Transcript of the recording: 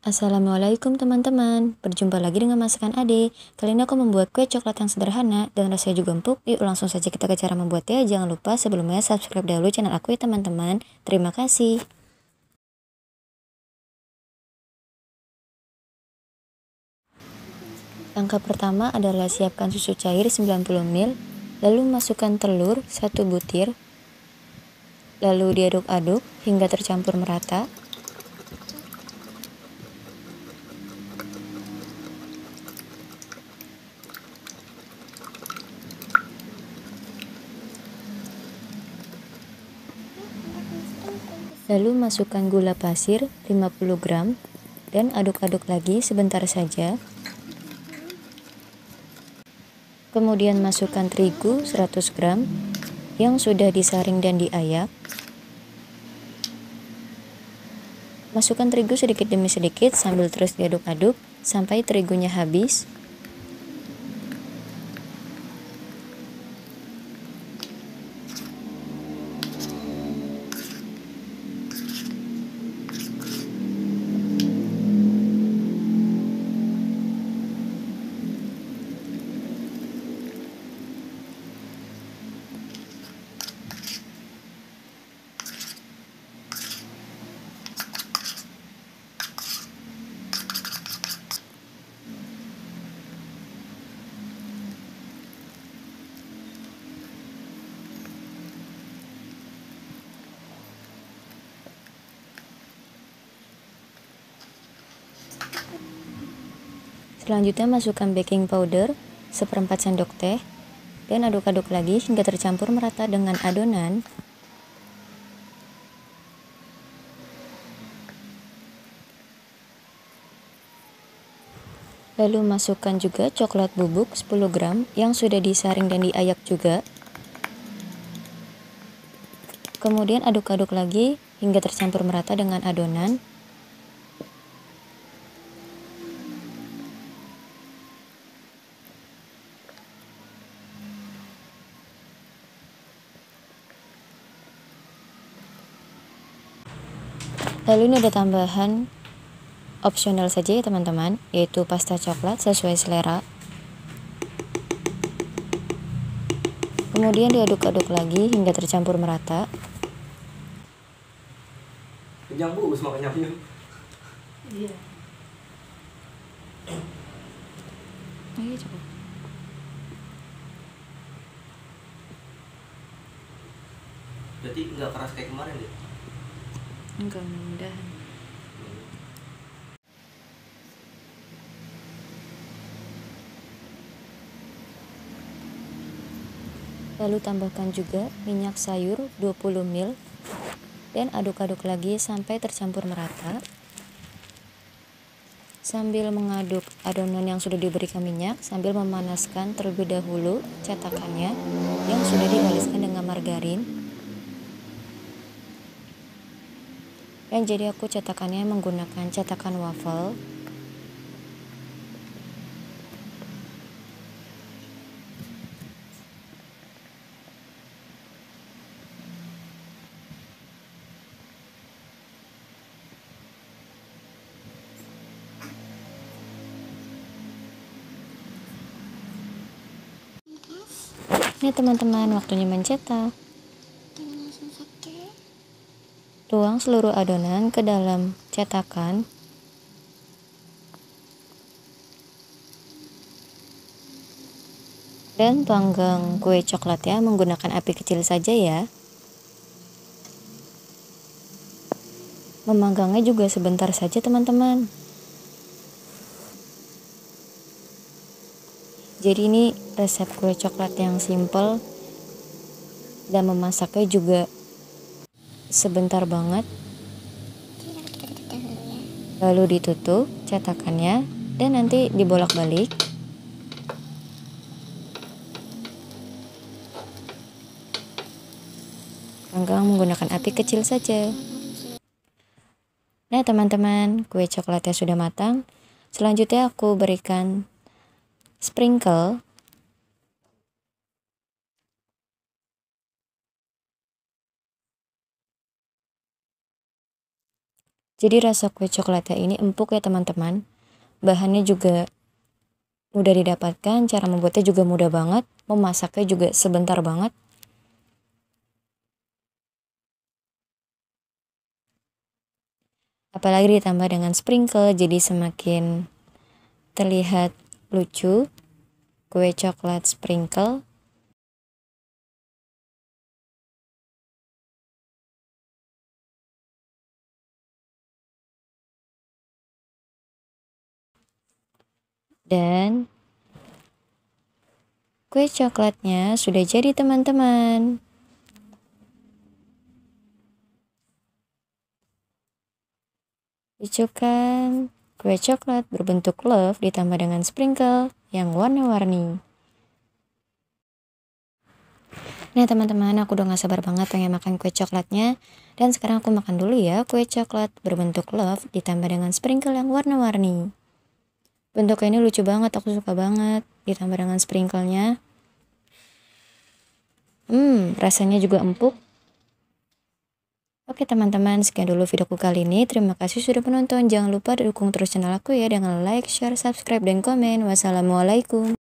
Assalamualaikum teman-teman, berjumpa lagi dengan masakan Ade. Kali ini aku membuat kue coklat yang sederhana dan rasanya juga empuk. Yuk langsung saja kita ke cara membuatnya. Jangan lupa sebelumnya subscribe dahulu channel aku ya teman-teman. Terima kasih. Langkah pertama adalah siapkan susu cair 90 ml, lalu masukkan telur 1 butir, lalu diaduk-aduk hingga tercampur merata. Lalu masukkan gula pasir 50 gram dan aduk-aduk lagi sebentar saja. Kemudian masukkan terigu 100 gram yang sudah disaring dan diayak. Masukkan terigu sedikit demi sedikit sambil terus diaduk-aduk sampai terigunya habis. Selanjutnya masukkan baking powder 1/4 sendok teh dan aduk-aduk lagi hingga tercampur merata dengan adonan. Lalu masukkan juga coklat bubuk 10 gram yang sudah disaring dan diayak juga. Kemudian aduk-aduk lagi hingga tercampur merata dengan adonan. Lalu ini ada tambahan opsional saja ya teman-teman, yaitu pasta coklat sesuai selera. Kemudian diaduk-aduk lagi hingga tercampur merata. Kenyang bu, semakin kenyang. Iya. Ayo coba. Berarti nggak keras kayak kemarin deh? Enggak, mudah-mudahan. Lalu tambahkan juga minyak sayur 20 ml dan aduk-aduk lagi sampai tercampur merata. Sambil mengaduk adonan yang sudah diberikan minyak, sambil memanaskan terlebih dahulu cetakannya yang sudah dioleskan dengan margarin. Dan jadi aku cetakannya menggunakan cetakan waffle. Ini teman-teman, waktunya mencetak. Tuang seluruh adonan ke dalam cetakan. Dan panggang kue coklatnya menggunakan api kecil saja ya. Memanggangnya juga sebentar saja teman-teman. Jadi ini resep kue coklat yang simple dan memasaknya juga sebentar banget. Lalu ditutup cetakannya dan nanti dibolak-balik. Panggang menggunakan api kecil saja. Nah teman-teman, kue coklatnya sudah matang. Selanjutnya aku berikan sprinkle. Jadi rasa kue coklatnya ini empuk ya teman-teman. Bahannya juga mudah didapatkan, cara membuatnya juga mudah banget, memasaknya juga sebentar banget. Apalagi ditambah dengan sprinkle, jadi semakin terlihat lucu. Kue coklat sprinkle. Dan kue coklatnya sudah jadi teman-teman. Lucukan kue coklat berbentuk love ditambah dengan sprinkle yang warna-warni. Nah teman-teman, aku udah gak sabar banget pengen makan kue coklatnya. Dan sekarang aku makan dulu ya kue coklat berbentuk love ditambah dengan sprinkle yang warna-warni. Bentuknya ini lucu banget, aku suka banget ditambah dengan sprinklenya. Rasanya juga empuk. Oke teman-teman, sekian dulu videoku kali ini. Terima kasih sudah menonton. Jangan lupa dukung terus channel aku ya dengan like, share, subscribe, dan komen. Wassalamualaikum.